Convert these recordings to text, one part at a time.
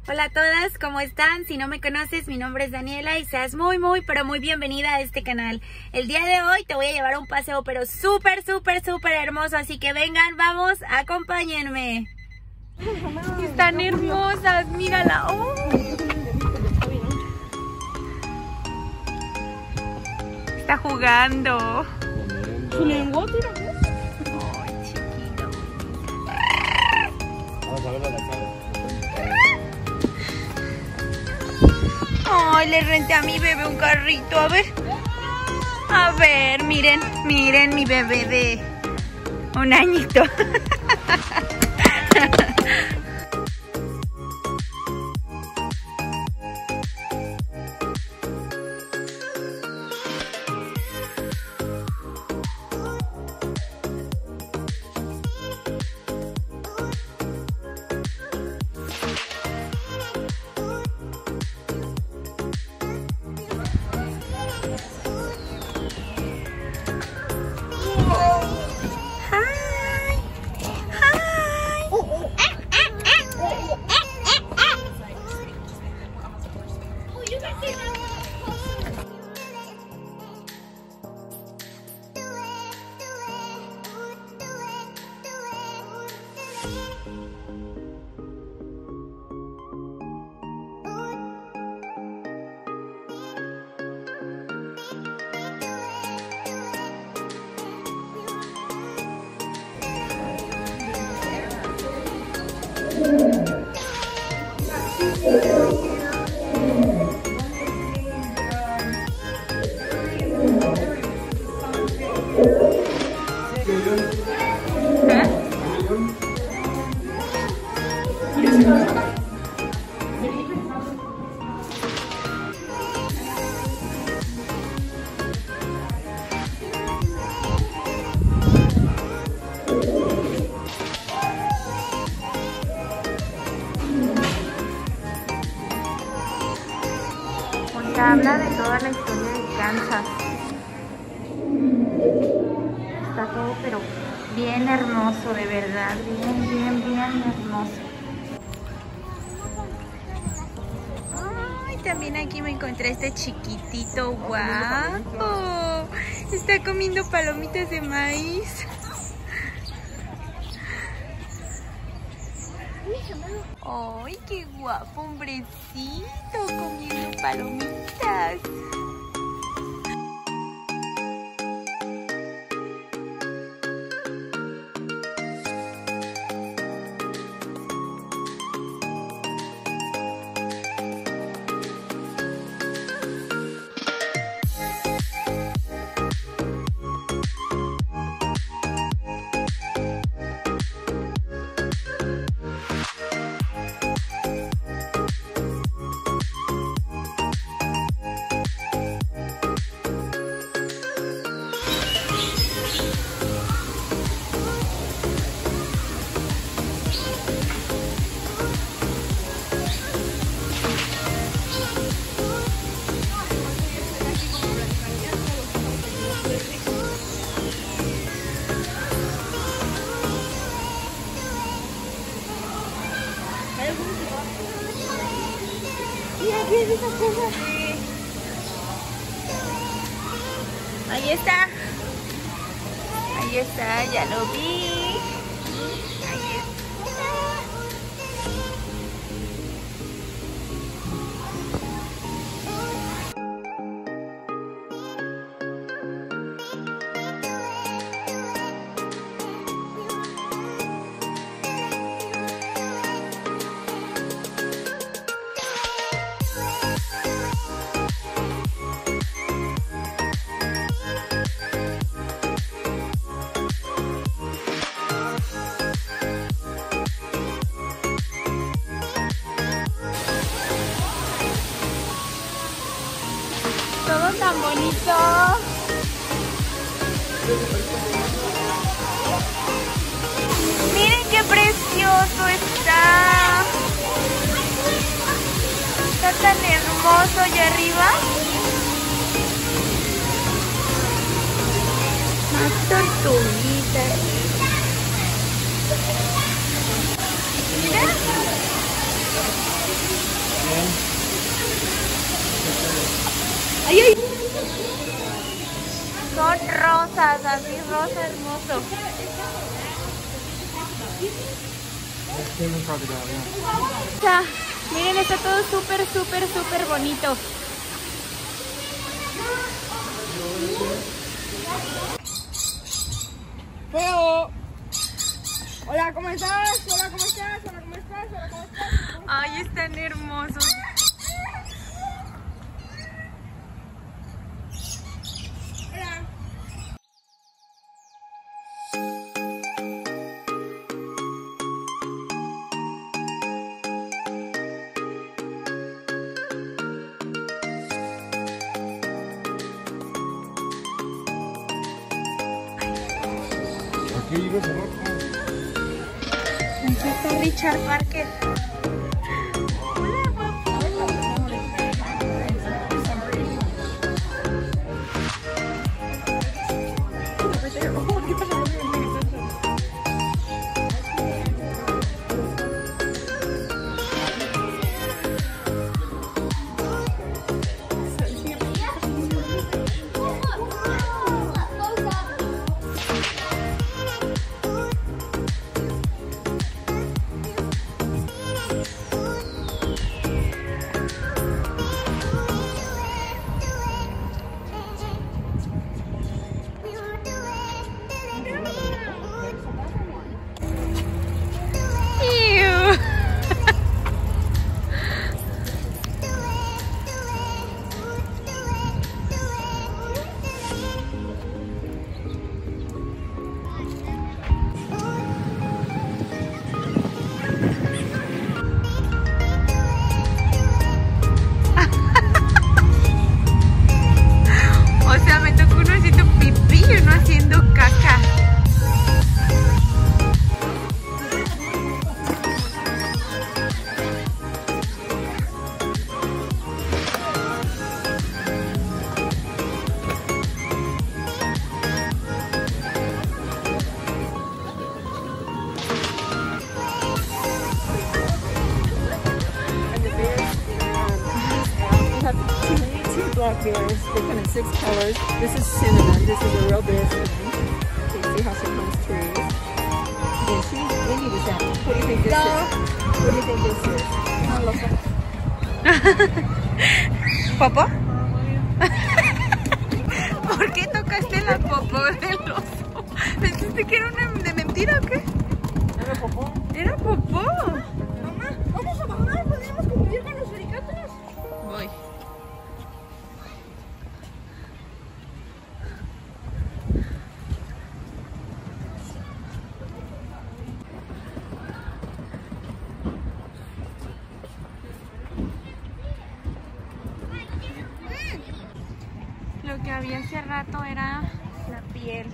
Hola a todas, ¿cómo están? Si no me conoces, mi nombre es Daniela y seas muy, pero muy bienvenida a este canal. El día de hoy te voy a llevar a un paseo, pero súper hermoso, así que vengan, vamos, acompáñenme. Están hermosas, mírala. ¡Oh! Está jugando. Su lengua, tira. Ay, chiquito. Vamos a verla la cara. Ay, le renté a mi bebé un carrito, a ver. A ver, miren mi bebé de un añito. Habla de toda la historia de Kansas. Está todo pero bien hermoso, de verdad, bien hermoso. Ay, también aquí me encontré este chiquitito guapo. Está comiendo palomitas de maíz. ¡Ay, qué guapo, hombrecito! Comiendo palomitas. Ahí está, ya lo vi. Ahí está. Todo tan bonito. Miren qué precioso está. Está tan hermoso allá arriba. Más tortuguitas. Mira. ¡Ay, ay! Son rosas, así rosa hermoso. Ya, miren, está todo súper, súper, súper bonito. Feo. Hola, ¿cómo estás? Hola, ¿cómo estás? Hola, ¿cómo estás? Hola, ¿cómo estás? Ay, están hermosos. Hola. Aquí ibas abajo. Aquí está Richard Parker. Black bears. They come in 6 colors. This is cinnamon. This is a real bear cinnamon. You can see how she comes through. Then Wendy was out. What do you think this is? What do you think this is? ¿Popo? ¿Por qué tocaste la popó del oso? ¿Pensaste que era una de mentira o qué? ¿Era popó? Era popó. Mamá, vamos a bajar. Podríamos convivir con los suricatos. Voy. Lo que había hace rato era la piel.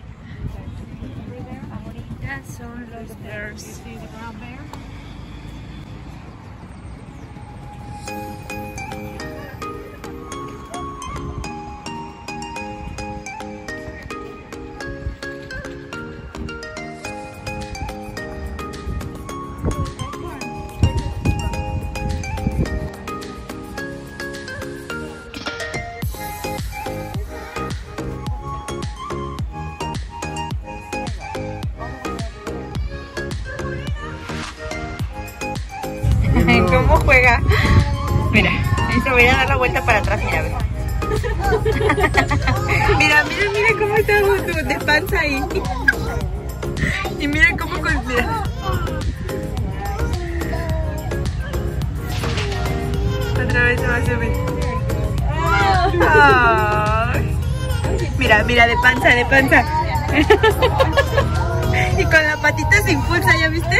Ahorita son los bears. ¿Cómo juega? Mira, ahí se voy a dar la vuelta para atrás, mira, ve. Mira, mira, mira cómo está de panza ahí. Y mira cómo mira. Otra vez se va a subir. Ay. Mira, mira, de panza, de panza. Y con la patita se impulsa, ¿ya viste?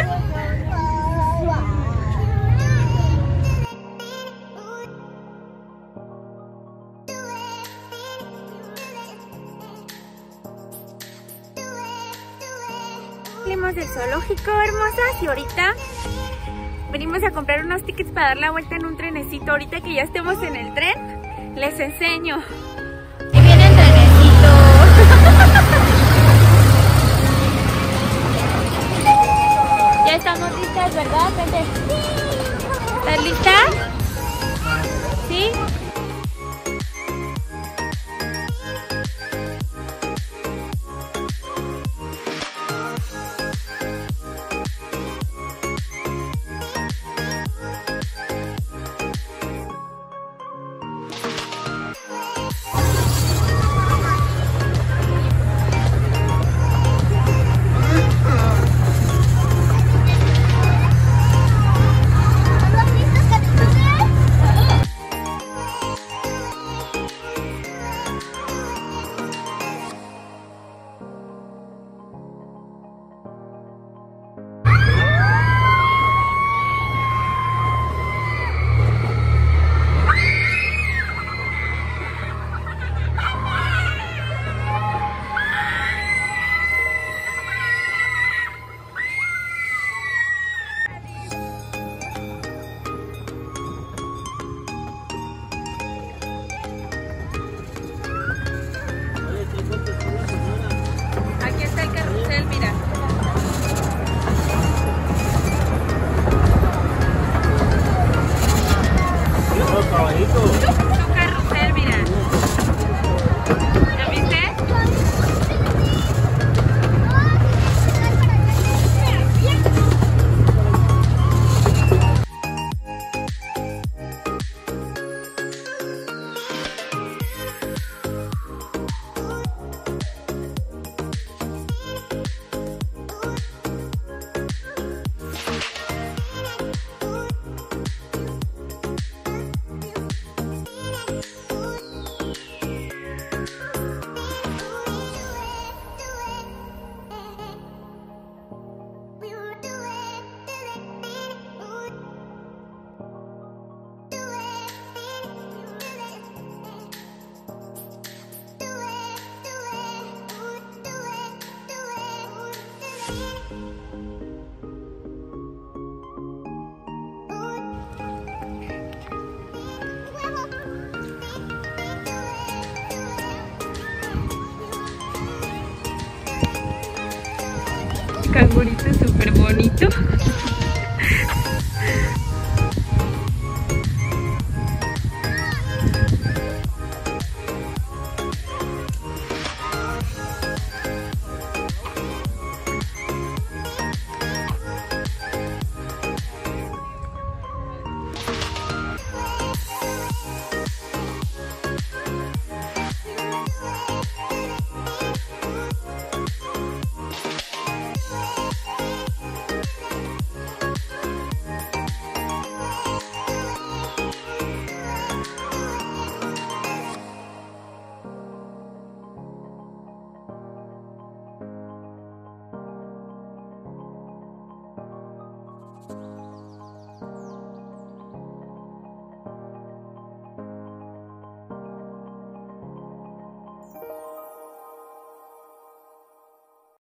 Salimos del zoológico, hermosas, y ahorita venimos a comprar unos tickets para dar la vuelta en un trenecito. Ahorita que ya estemos en el tren, les enseño. Ahí viene el trenecito. Ya estamos listas, ¿verdad, Pepe? ¿Estás lista? Cangurito súper bonito.